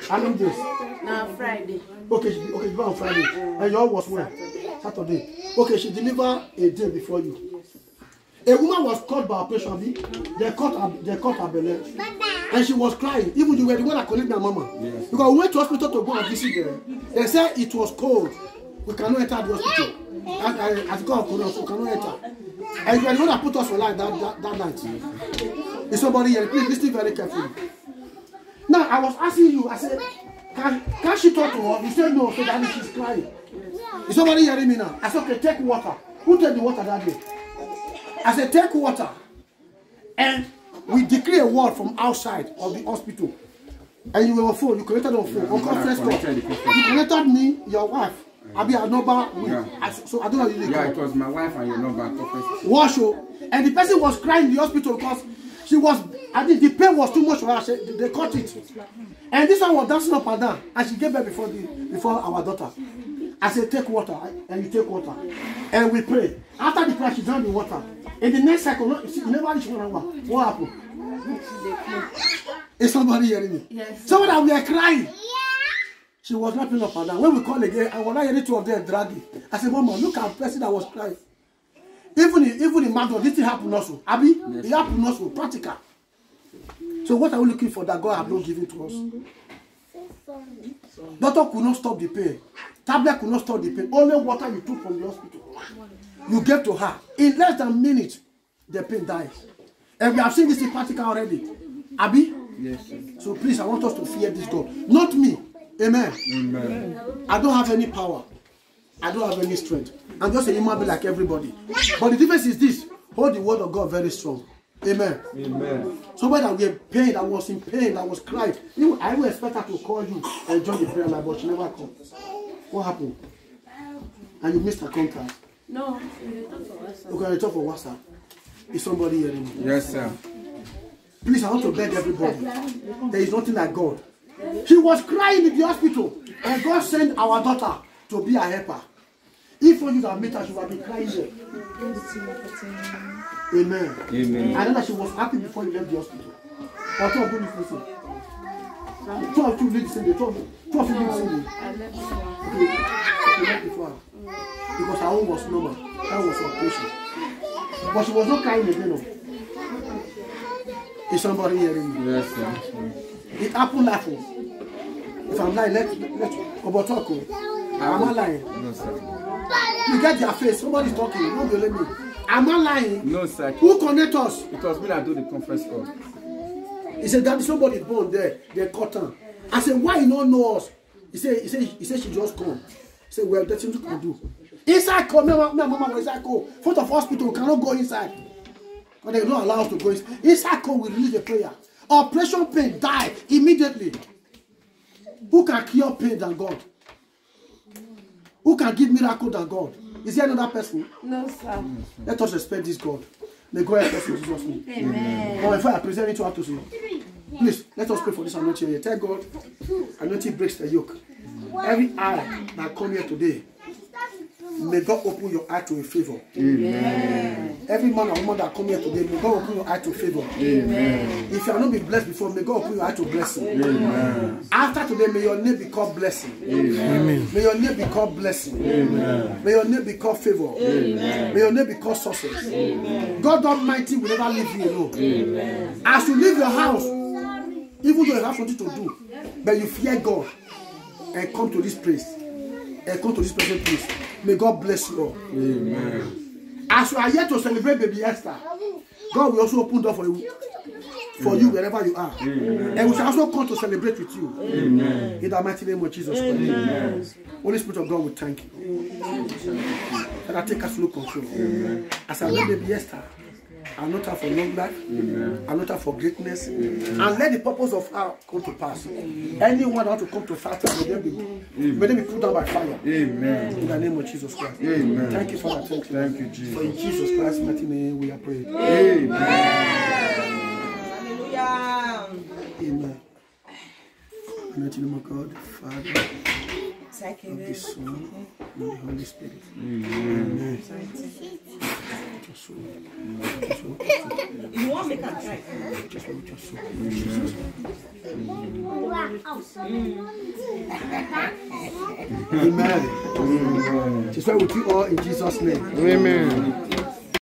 How many days? Now Friday. Okay, she delivered on Friday. And yours was when? Saturday. Okay, she delivered a day before you. A woman was caught by operation. They caught her belly. And she was crying. Even you were the one that called my mama. Yes. Because we went to hospital to go and visit them. They said it was cold. We cannot enter the hospital. As God could us, we cannot enter. And you are the one that put us on line that night. Is somebody here? Please listen very carefully. Now, I was asking you, I said, can she talk to her? You said no, so that means she's crying. Is somebody hearing me now? I said, okay, take water. Who took the water that day? I said, take water. And we decree a word from outside of the hospital. And you were on phone, you connected on phone, on conference call. You connected me, your wife. I be a number. So I don't know you. Yeah, it was my wife and your number. Wash. And the person was crying in the hospital because she was, I think the pain was too much for her. They cut it. And this one was dancing up and down. And she gave birth before our daughter. I said, take water. And you take water. And we pray. After the prayer, she drank the water. In the next cycle, she never reached 1 hour. What happened? Is somebody hearing me? Yes. Someone that we are crying. She was not playing up and down. When we call again, I was not hearing two of them dragging. I said, Mama, look at the person that was crying. Even in Madrid, this thing happened also. Abi, yes. It happened also, practical. So what are we looking for that God has not given to us? Doctor could not stop the pain. Tablet could not stop the pain. Only water you took from the hospital. You get to her. In less than a minute, the pain dies. And we have seen this in practical already. Abi? Yes, sir. So please, I want us to fear this God. Not me. Amen. Amen. I don't have any power. I don't have any strength. I'm just a human being like everybody. But the difference is this. Hold the word of God very strong. Amen. Amen. Somebody that was pain, that was in pain, that was crying. I would expect her to call you and join the prayer line, but she never called. What happened? And you missed her contact. No, you talk for WhatsApp. Okay, you talk for WhatsApp. Is somebody hearing me? Yes, sir. Please, I want to beg everybody. There is nothing like God. She was crying in the hospital, and God sent our daughter to be a helper. If you that meet her, she would be crying there. Amen. Amen. I know that she was happy before you left the hospital. Or two of you listen. Two of you listen. Two of you listen. I left before. Okay, you left before. Because her own was normal. That was operation. But she was not crying again. No. Is somebody hearing me? Yes, sir. It happened like that. If I'm lying, let's about talk. I'm not lying. No, sir. You get their face. Somebody's talking. Don't believe me. I'm not lying. No, sir. Who connect us? It was me that do the conference call. He said that somebody born there. They cut her. I said, why you don't know us? He said she just come. He said, well, that's what you can do. Inside call. My mama was inside call. Front of hospital, we cannot go inside. But they don't allow us to go inside. Inside call, we release the prayer. Operation pain die immediately. Who can cure pain than God? Who can give miracle than God? Is there another person? No, sir. Let us respect this God. May God help us in Jesus' name. Amen. Or if I present it to have to say, please let us pray for this anointing here. Tell God, anointing breaks the yoke. Every eye that come here today, may God open your eye to a favor. Amen. Every man or woman that come here today, may God open your eye to favor. Amen. If you have not been blessed before, may God open your eye to blessing. Amen. After today, may your name be called blessing. Amen. May your name be called blessing. Amen. May your name be called favor. Amen. May your name be called success. Amen. God Almighty will never leave you alone. Amen. As you leave your house, even though you have something to do, but you fear God and come to this place and come to this present place, may God bless you all. Amen. As you are here to celebrate baby Esther, God will also open door for you wherever you are. Amen. And we shall also come to celebrate with you. Amen. In the mighty name of Jesus Christ. Amen. Holy Spirit of God, we thank you. And I take absolute control. Amen. As I let baby Esther, I not her for long life. Amen. I not her for greatness. Amen. And let the purpose of her come to pass. Anyone that want to come to fight, may they be put down by fire. Amen. In the name of Jesus Christ. Amen. Thank you, Father. Thank you. Thank you, Jesus. For in Jesus Christ's mighty name we are praying. Amen. Hallelujah. Amen. In the name of God, Father, of the Son, and the Holy Spirit. Amen. You want to make a try? Just want your soul. Amen. She's well with you all in Jesus' name. Amen.